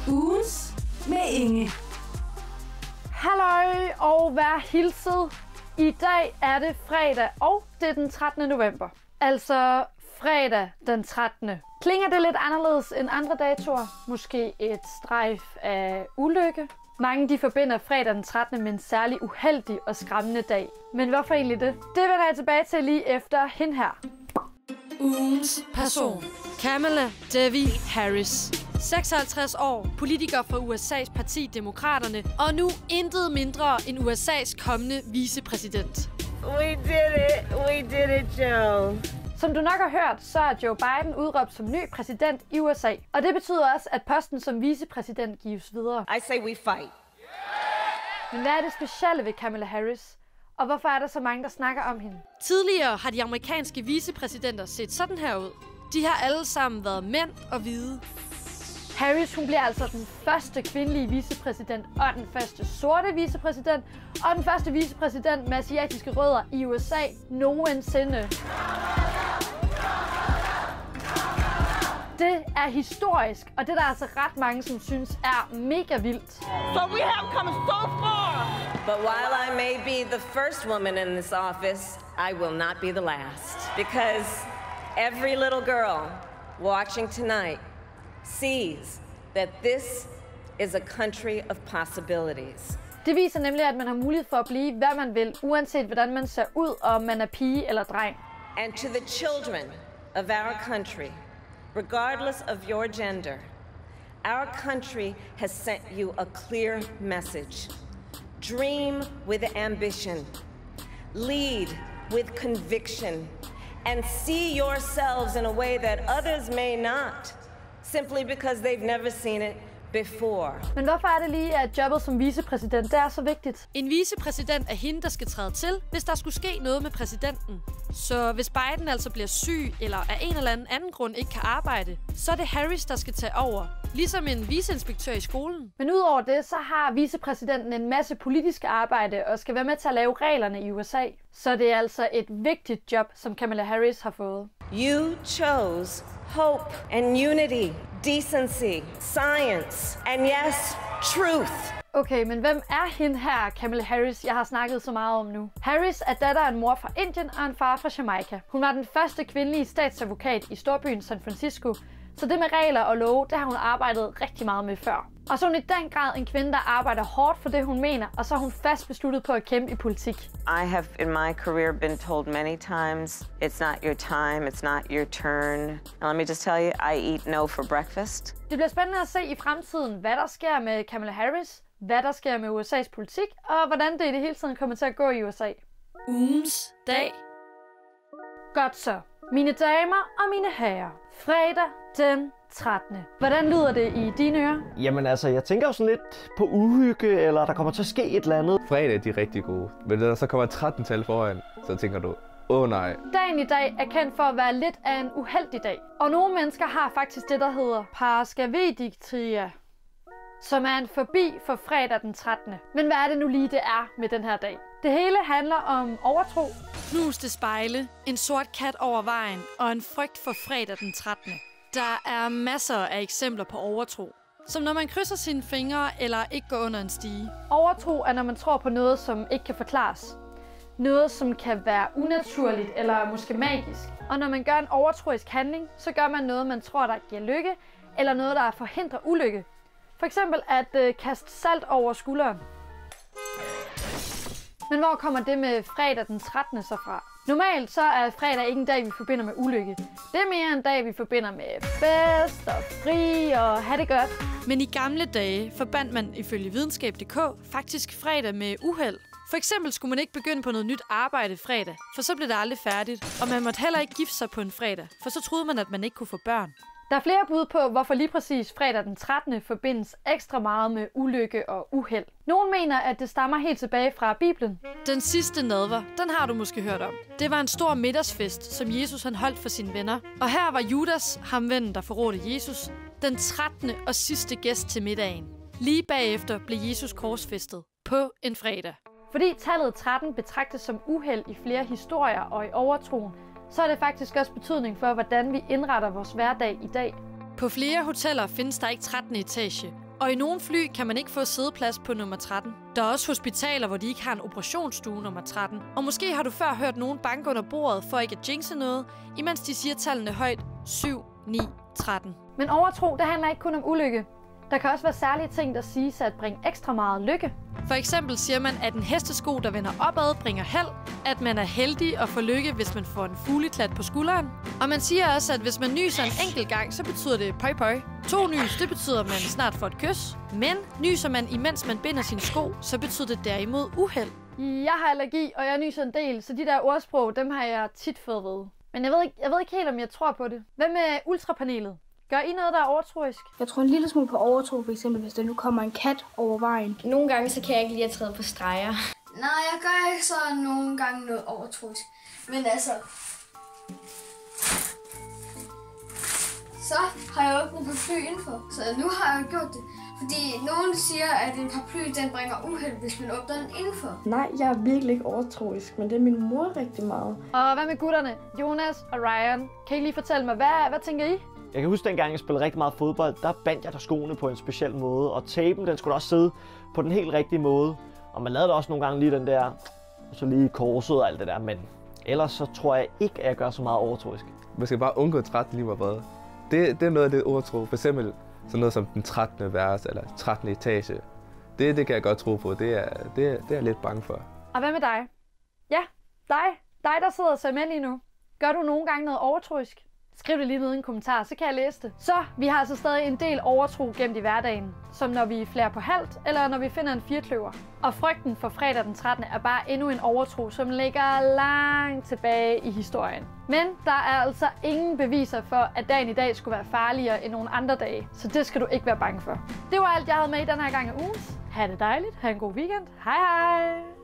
Ugens med Inge. Halløj og vær hilset. I dag er det fredag, og det er den 13. november. Altså fredag den 13. Klinger det lidt anderledes end andre datoer? Måske et strejf af ulykke? Mange de forbinder fredag den 13. med en særlig uheldig og skræmmende dag. Men hvorfor egentlig det? Det vender jeg tilbage til lige efter hende her. Ugens person. Kamala Devi Harris. 56 år, politiker for USA's parti Demokraterne, og nu intet mindre end USA's kommende vicepræsident. We did it, Joe. Som du nok har hørt, så er Joe Biden udråbt som ny præsident i USA. Og det betyder også, at posten som vicepræsident gives videre. I say we fight. Men hvad er det specielle ved Kamala Harris? Og hvorfor er der så mange, der snakker om hende? Tidligere har de amerikanske vicepræsidenter set sådan her ud. De har alle sammen været mænd og hvide. Harris hun bliver altså den første kvindelige vicepræsident, og den første sorte vicepræsident, og den første vicepræsident med asiatiske rødder i USA nogensinde. Det er historisk, og det er der altså ret mange, som synes er mega vildt. So we have come so far. But while I may be the first woman in this office, I will not be the last. Because every little girl watching tonight sees that this is a country of possibilities. Det viser nemlig, at man har mulighed for at blive, hvad man vil, uanset hvordan man ser ud, og om man er pige eller dreng. And to the children of our country, regardless of your gender, our country has sent you a clear message. Dream with ambition. Lead with conviction. And see yourselves in a way that others may not. Simply because they've never seen it before. Men hvorfor er det lige, at jobbet som vicepræsident det er så vigtigt? En vicepræsident er hende, der skal træde til, hvis der skulle ske noget med præsidenten. Så hvis Biden altså bliver syg, eller af en eller anden grund ikke kan arbejde, så er det Harris, der skal tage over. Ligesom en viceinspektør i skolen. Men udover det, så har vicepræsidenten en masse politisk arbejde og skal være med til at lave reglerne i USA. Så det er altså et vigtigt job, som Kamala Harris har fået. You chose hope and unity, decency, science, and yes, truth. Okay, men hvem er hende her, Kamala Harris, jeg har snakket så meget om nu? Harris er datter af en mor fra Indien og en far fra Jamaica. Hun var den første kvindelige statsadvokat i storbyen San Francisco, så det med regler og love, det har hun arbejdet rigtig meget med før. Og så er hun i den grad en kvinde, der arbejder hårdt for det, hun mener, og så er hun fast besluttet på at kæmpe i politik. I have in my career been told many times, it's not your time, it's not your turn. And let me just tell you, I eat no for breakfast. Det bliver spændende at se i fremtiden, hvad der sker med Kamala Harris, hvad der sker med USA's politik, og hvordan det i det hele tiden kommer til at gå i USA. Ugens dag. Godt så. Mine damer og mine herrer. Fredag den 13. Hvordan lyder det i dine ører? Jamen altså, jeg tænker jo sådan lidt på uhygge, eller der kommer til at ske et eller andet. Fredag de er rigtig gode, men når der så kommer 13-tal foran, så tænker du, nej. Dagen i dag er kendt for at være lidt af en uheldig dag. Og nogle mennesker har faktisk det, der hedder Paraskavedictria, som er en fobi for fredag den 13. Men hvad er det nu lige, det er med den her dag? Det hele handler om overtro. Knuste spejle, en sort kat over vejen og en frygt for fredag den 13. Der er masser af eksempler på overtro. Som når man krydser sine fingre eller ikke går under en stige. Overtro er, når man tror på noget, som ikke kan forklares. Noget, som kan være unaturligt eller måske magisk. Og når man gør en overtroisk handling, så gør man noget, man tror, der giver lykke, eller noget, der forhindrer ulykke. For eksempel at kaste salt over skulderen. Men hvor kommer det med fredag den 13. så fra? Normalt så er fredag ikke en dag, vi forbinder med ulykke. Det er mere en dag, vi forbinder med fest og fri og have det godt. Men i gamle dage forbandt man ifølge videnskab.dk faktisk fredag med uheld. For eksempel skulle man ikke begynde på noget nyt arbejde fredag, for så blev det aldrig færdigt. Og man måtte heller ikke gifte sig på en fredag, for så troede man, at man ikke kunne få børn. Der er flere bud på, hvorfor lige præcis fredag den 13. forbindes ekstra meget med ulykke og uheld. Nogle mener, at det stammer helt tilbage fra Bibelen. Den sidste nadver, den har du måske hørt om. Det var en stor middagsfest, som Jesus han holdt for sine venner. Og her var Judas, ham vennen, der forrådte Jesus, den 13. og sidste gæst til middagen. Lige bagefter blev Jesus korsfæstet på en fredag. Fordi tallet 13 betragtes som uheld i flere historier og i overtroen, så er det faktisk også betydning for, hvordan vi indretter vores hverdag i dag. På flere hoteller findes der ikke 13. etage, Og i nogle fly kan man ikke få sædeplads på nummer 13. Der er også hospitaler, hvor de ikke har en operationsstue nummer 13. Og måske har du før hørt nogen banke under bordet for ikke at jinxe noget, imens de siger tallene højt 7, 9, 13. Men overtro, det handler ikke kun om ulykke. Der kan også være særlige ting, der siges at bringe ekstra meget lykke. For eksempel siger man, at en hestesko, der vender opad, bringer held. At man er heldig og får lykke, hvis man får en fugleklat på skulderen. Og man siger også, at hvis man nyser en enkelt gang, så betyder det pøj pøj. 2 nys, det betyder, at man snart får et kys. Men nyser man, imens man binder sine sko, så betyder det derimod uheld. Jeg har allergi, og jeg nyser en del, så de der ordsprog, dem har jeg tit fået ved. Men jeg ved ikke helt, om jeg tror på det. Hvad med ultrapanelet? Gør I noget, der er overtroisk? Jeg tror en lille smule på overtro, for eksempel hvis der nu kommer en kat over vejen. Nogle gange så kan jeg ikke lide at træde på streger. Nej, jeg gør ikke så nogle gange noget overtroisk. Men altså... Så har jeg åbnet paraply-info, så nu har jeg gjort det. Fordi nogen siger, at en paraply den bringer uheld, hvis man åbner den indenfor. Nej, jeg er virkelig ikke overtroisk, men det er min mor rigtig meget. Og hvad med gutterne? Jonas og Ryan, kan I lige fortælle mig, hvad tænker I? Jeg kan huske, dengang jeg spillede rigtig meget fodbold, der bandt jeg der skoene på en speciel måde. Og tapen, den skulle også sidde på den helt rigtige måde. Og man lavede da også nogle gange lige den der, og så lige korset og alt det der. Men ellers så tror jeg ikke, at jeg gør så meget overtroisk. Man skal bare undgå 13 lige meget. Det er noget af det overtro. For eksempel sådan noget som den 13. vers eller 13. etage. Det kan jeg godt tro på. Det er jeg lidt bange for. Og hvad med dig? Ja, dig der sidder og ser med lige nu. Gør du nogle gange noget overtroisk? Skriv det lige nede i en kommentar, så kan jeg læse det. Så vi har altså stadig en del overtro gemt i hverdagen, som når vi flærer på halvt, eller når vi finder en firkløver. Og frygten for fredag den 13. er bare endnu en overtro, som ligger langt tilbage i historien. Men der er altså ingen beviser for, at dagen i dag skulle være farligere end nogle andre dage, så det skal du ikke være bange for. Det var alt, jeg havde med i den her gang af ugens. Ha' det dejligt, ha' en god weekend. Hej hej!